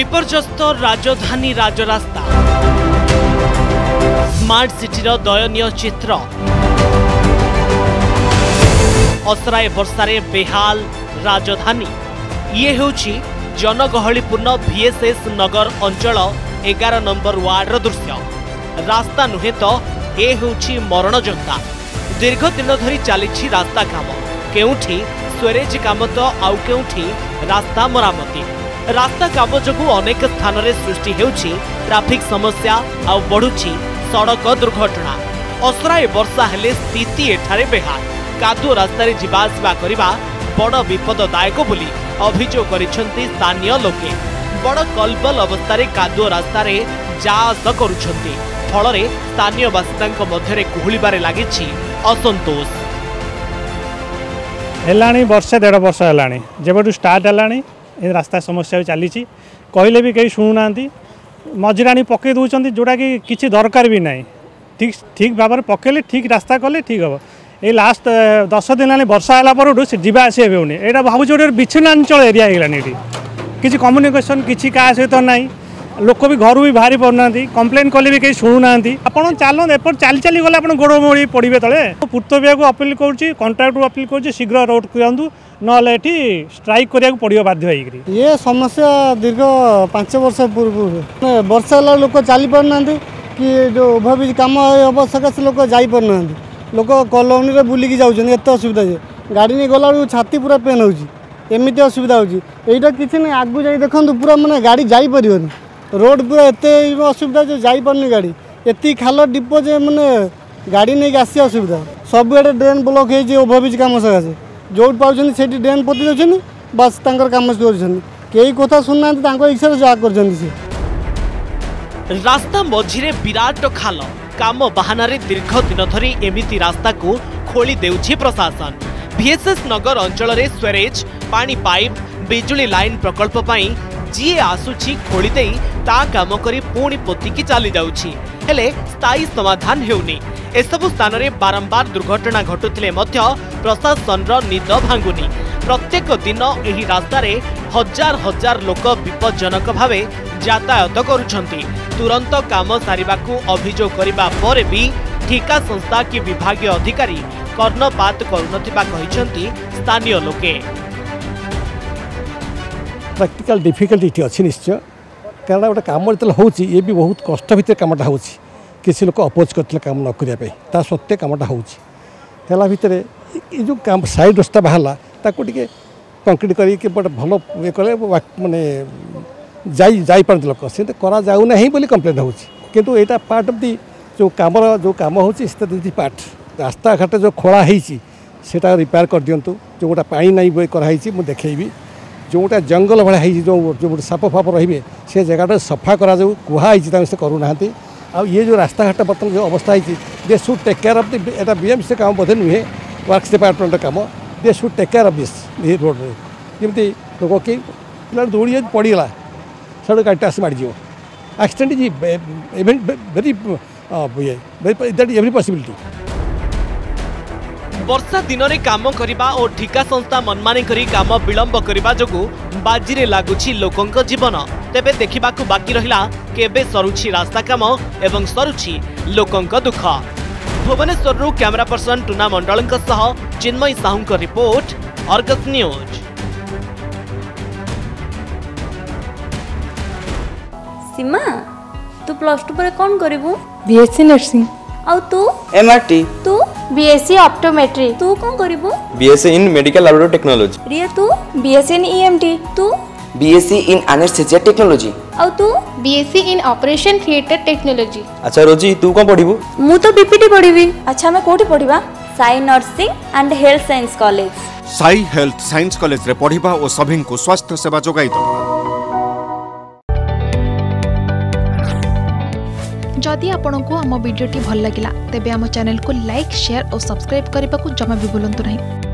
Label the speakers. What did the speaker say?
Speaker 1: विपर्यस्त राजधानी राजरास्ता स्मार्ट सिटीर दयनीय चित्र असराय वर्षारे बेहाल राजधानी ये होची जनगहलीपूर्ण VSS नगर अंचल 11 नंबर वार्ड दृश्य। रास्ता नुहे तो ए होची मरण जंता। दीर्घ दिन धरी चली रास्ता काम, केउठी स्वेरेज काम तो आउ केउठी रास्ता मरामती। रास्ता काम जोगु अनेक स्थान रे सृष्टि हेउछि ट्रैफिक समस्या आउ बढ़ुछि सड़क दुर्घटना। असराय वर्षा हेले स्थिति एठारे बेहाल। कादुओ रास्तार जीवाआसवा करबा बड़ विपददायक बोली अभियोग करिसेंति स्थानीय लोके। बड़ कलबल अवस्था कादुओ रास्तार जा आस करुछंती। फलरे स्थानीय बासिंदांक मध्यरे कुहुलिबारे लागिछि असंतोष।
Speaker 2: हेलाणी वर्ष 1.5 वर्ष हेलाणी जेबेटू स्टार्ट हेलाणी ए रास्ता समस्या चली कहले भी कहीं शुणुना मझिराणी पकई दूसरी जोटा कि किसी दरकार भी ना ठीक ठीक भाव में पकड़े ठीक रास्ता कले ठीक हम। ये लास्ट 10 दिन है वर्षा है से जावास होनी यहाँ भावुँ गोटे विच्छिन्नांचल एरिया होगा किसी कम्युनिकेशन किसी क्या सहित ना लोक भी घर भी बाहरी पड़ना कंप्लेन कले भी कहीं शुणुना आप चलो एपट चली चली गले आप गोड़ मोड़ी पड़े तले पूर्त विभाग को अपील करुँच कंट्राक्टर अपील कर शीघ्र रोड करूँ ना स्ट्राइक करा पड़ो बाध्य हो।
Speaker 3: ये समस्या दीर्घ 5 वर्ष पूर्व वर्षा है लोक चली पारना कि जो ओभरब्रिज कम हम सकाशे लोक जाना लोक कॉलोनी रे बुलिकी जाऊँ एत असुविधा है गाड़ी नहीं गला छाती पूरा पेन होमती असुविधा होटा किसी नहीं आगू जा देखो पूरा मैंने गाड़ी जापर रोड पूरा एत असुविधा जो जापारनी गाड़ी एति खाल डिपो जे मैंने गाड़ी नहीं आसी असुविधा सब ड्रेन ब्लॉक हो ओभरब्रिज कम सकाशे जो पाँच से ड्रेन पोती दे बस कम कई कथा शुणुना इच्छा जहाँ कर
Speaker 1: रास्ता मझिरे विराट खाल काम बहाना दीर्घ दिन धरी एमिति रास्ता को खोली देउछि प्रशासन। VSS नगर अंचल रे स्वेरेज पानी पाइप बिजुली लाइन प्रकल्प पई जी आसुछि खोली देई ता काम करी पुणी पोतिकी चली जाउछि हेले स्थायी समाधान हेउनी। एसबु स्थान रे बारंबार दुर्घटना घटुथिले मध्य प्रशासन रो निद भांगुनी। प्रत्येक दिन एही रास्ता रे हजार हजार लोक विपज्जनक भावे यातायात करुछंती। तुरंत काम सारिबाकू अभियोग करिबा परे भी ठिका संस्था कि विभागीय अधिकारी कर्णपात करुनथिबा कहिसंती स्थानीय लोके।
Speaker 4: प्रैक्टिकल डिफिकल्टी अच्छी निश्चय कारण गोटे कम जो हो ये भी बहुत कष्ट भितर कमटा हो किसी लोग अपोज करते कम न करने सत्वे कमटा होगा भितर ये जो काम साइड रास्ता बाहर ताको टे कंक्रीट कर भल ये कले माने जापारती लोक से करा जाऊना बोली कंप्लेन हो किंतु यहाँ पार्ट ऑफ दी जो काम हो पार्ट रास्ता घाट जो खोला होटा रिपेयर कर दिंतु जो गोटा पानी नहीं कराई मुझे देखेबी जो गोटे जंगल भाई जो साप फाप रे से जगह सफा करा कहुई से करूना आ ये जो रास्ता घाट बर्तमान जो अवस्था है they should take care of the BMC काम बोधे नुहे वर्क्स डिपार्टमेंट काम they should take care of this road रे जमी लोक कि पे दौड़ी पड़गला सब गाड़ी आस माड़ accident is very every possibility.
Speaker 1: वर्षा दिन रे काम करिबा और ठिका संस्था मनमानी करी काम विलंब करिबा जोगु बाजीरे लागुछि लोकंक जीवन। तेबे देखिबाकू बाकी रहिला केबे सरुछि रास्ता काम एवं सरुछि लोकंक दुख। भुवनेश्वर रु कैमरा पर्सन टुना मंडलंक सह चिन्मय साहुंक रिपोर्ट अर्गस न्यूज।
Speaker 5: सीमा तू +2 पर कौन करिवु?
Speaker 6: BSc nursing.
Speaker 5: आउ तू?
Speaker 7: MRT।
Speaker 5: तू?
Speaker 6: BSc optometry.
Speaker 5: तू कौन करिवु?
Speaker 7: BSc in medical laboratory technology.
Speaker 5: Riya तू?
Speaker 6: BSc in EMT।
Speaker 5: तू?
Speaker 7: BSc in anaesthesia technology.
Speaker 5: आउ तू?
Speaker 6: BSc in operation theatre technology.
Speaker 7: अच्छा रोजी तू कौन पढ़िबु?
Speaker 5: मु तो BPT पढ़िबी। अच्छा मैं कोठी पढ़िबा? Sai nursing and health science college.
Speaker 8: Sai health science college रे पढ़िबा और सभी को स्वास्थ्य सेवा जोगाई दो।
Speaker 9: जदि आपंक आम भिडी भल लगा तेब आम चैनल को लाइक शेयर और सब्सक्राइब करने को जमा भी भूलु नहीं।